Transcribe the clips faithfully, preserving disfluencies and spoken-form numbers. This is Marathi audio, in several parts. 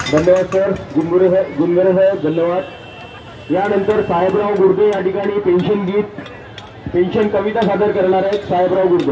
धन्यवाद सर. गुनगुरे साहेब गुनगुरे साहेब धन्यवाद. यानंतर साहेबराव गुर्दे या ठिकाणी पेन्शन गीत पेन्शन कविता सादर करणार आहेत. साहेबराव गुर्दे.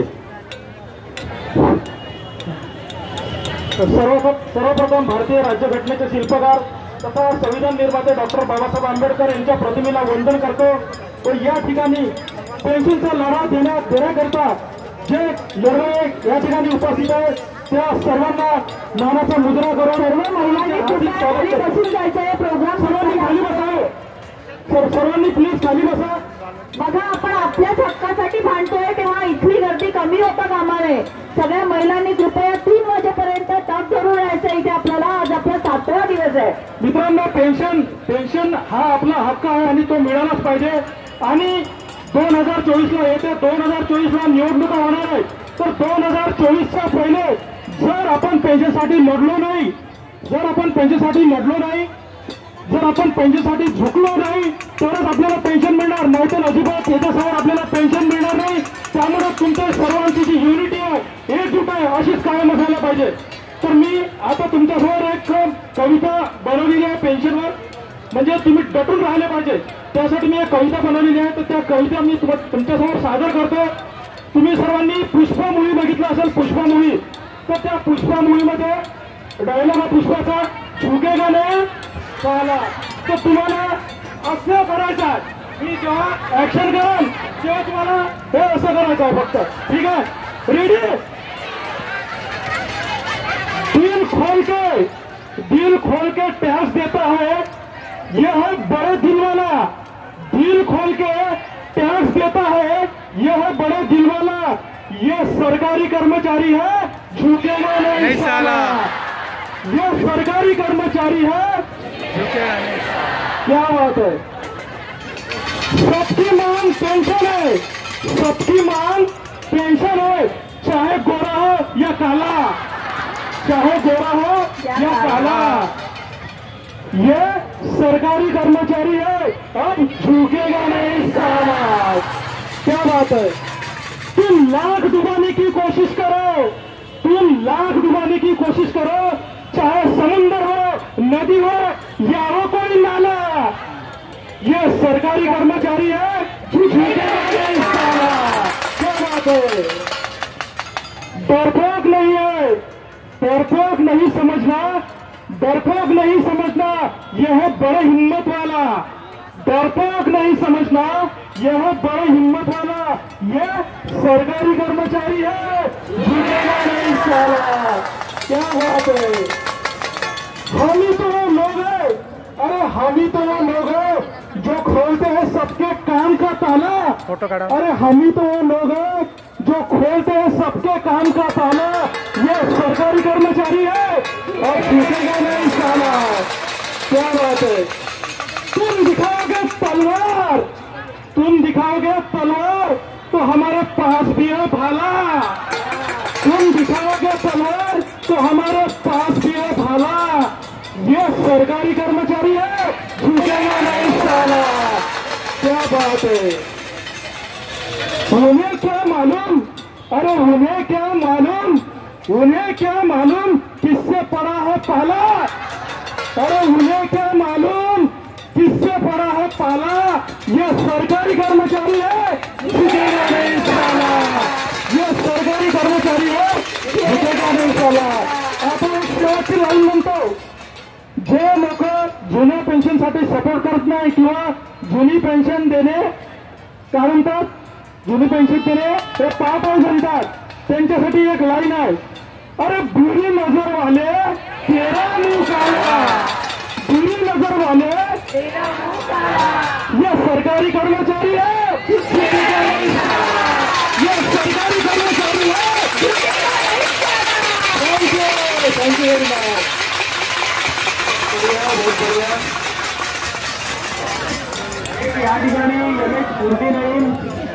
सर्व सर्वप्रथम भारतीय राज्यघटनेचे शिल्पकार तथा संविधान निर्माते डॉक्टर बाबासाहेब आंबेडकर यांच्या प्रतिमेला वंदन करतो. व या ठिकाणी पेन्शनचा लढा देण्यात देण्याकरता जे लढवय्ये या ठिकाणी उपस्थित आहेत त्या सर्वांना नानाचा मुद्रा करून बसून जायचं प्रोग्राम. सर्वांनी खाली बसावे. सर्वांनी प्लीज खाली बसा. बघा, आपण आपल्याच हक्कासाठी भांडतोय तेव्हा इथली गर्दी कमी होता कामा नये. सगळ्या महिलांनी कृपया तीन वाजेपर्यंत तग धरून राहायचं. इथे आपल्याला आज आपला सातवा दिवस आहे. मित्रांनो, पेन्शन पेन्शन हा आपला हक्क आहे आणि तो मिळालाच पाहिजे. आणि दोन हजार चोवीस ला येते दोन हजार चोवीस ला निवडणुका होणार आहेत. तर दोन हजार चोवीसच्या पहिले जर आपण पेन्शनसाठी लढलो नाही जर आपण पेन्शनसाठी लढलो नाही जर आपण पेन्शनसाठी झुकलो नाही तरच आपल्याला पेन्शन मिळणार. नाही तर अजिबात याच्यासमोर आपल्याला पेन्शन मिळणार नाही. त्यामुळे तुमच्या सर्वांची जी युनिटी आहे एकजूट आहे अशीच कायम असायला पाहिजे. तर मी आता तुमच्यासमोर एक कविता बनवलेली आहे पेन्शनवर, म्हणजे तुम्ही डटून राहिले पाहिजे. त्यासाठी मी एक कविता बनवलेली आहे. तर त्या कविता मी तुमच्यासमोर सादर करतो. तुम्ही सर्वांनी पुष्पा मूवी बघितला असेल. पुष्पा मूवी तर त्या पुष्पा मूवीमध्ये डायलॉग हा पुष्पाचा झुकेगा नाही साला. तर तुम्हाला असं करायचं आहे. मी जेव्हा ऍक्शन कराल तेव्हा तुम्हाला हे असं करायचं आहे फक्त. ठीक आहे, रेडी? दिल खोल के दिल खोल के टैक्स देता है यह है बड़े दिल वाला. दिल खोल के टैक्स देता है यह है बड़े दिल वाला. ये सरकारी कर्मचारी है झुकेगा नहीं साला. ये सरकारी कर्मचारी है झुकेगा नहीं. क्या बात है. सबकी मांग पेंशन है. सबकी मांग पेंशन है. चाहे गोरा हो या काला चाहे गोरा हो या काला. ये सरकारी कर्मचारी है अब झुकेगा नहीं साला. क्या बात है. तुम लाख डुबाने की कोशिश करो तुम लाख डुबाने की कोशिश करो चाहे समुद्र हो नदी हो या हो कोई नाला. ये सरकारी कर्मचारी है झुकेगा नहीं साला. क्या बात है. डरपोक नहीं है डरपोक नहीं समझना डरपोक नहीं समझना यह है बड़े हिम्मत वाला. डरपोक नहीं समझना यह है बड़े हिम्मत वाला. यह सरकारी कर्मचारी है झुकेगा नहीं साला. क्या बात है. हम ही तो वो लोग हैं. अरे हम ही तो वो लोग हैं जो खोलते हैं सबके काम का ताला. फोटो काढ़ा. अरे हम ही तो वो लोग हैं जो खोलते हैं सबके काम का ताला. ये सरकारी कर्मचारी है और झुकेगा नहीं साला. क्या बात है. तुम दिखाओगे तलवार तुम दिखाओगे तलवार तो हमारे पास भी है भाला. तुम दिखाओगे तलवार तो हमारे पास भी है भाला. ये सरकारी कर्मचारी है झुकेगा नहीं साला. क्या बात है. उन्हें क्या मालूम अरे उन्हें क्या मालूम उन्हें क्या मालूम किससे पड़ा है पाला. अरे उन्हें क्या मालूम किससे पड़ा है पाला. ये सरकारी कर्मचारी है झुकेगा नहीं साला. ये सरकारी कर्मचारी है झुकेगा नाही साला. आपण एक शेवटची लाईन म्हणतो. जे लोक जुन्या पेन्शनसाठी सपोर्ट करत नाही किंवा जुनी पेन्शन देणे काय म्हणतात जुनी पेन्शन देणे हे पाप म्हणतात त्यांच्यासाठी एक लाईन आहे. अरे बुरी नजर वाले तेरा मुंह काला. बुरी नजर वाले तेरा मुंह काला. ये सरकारी कर्मचारी है ये सरकारी कर्मचारी है. Thank you thank you very much. बहुत बढ़िया. या ठिकाणी रमेश गुर्दे नाही